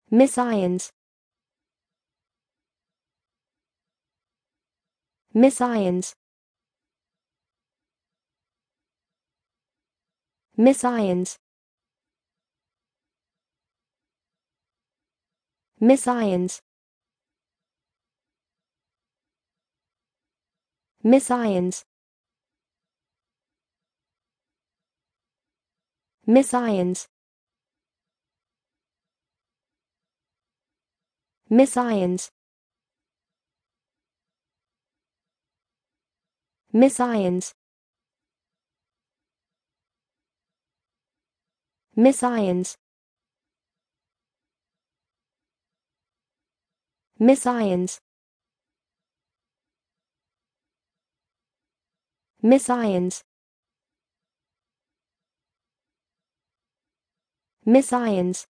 Misions. Misions. Misions. Misions. Misions. Misions. Misions. Misions. Misions. Misions. Misions. Misions.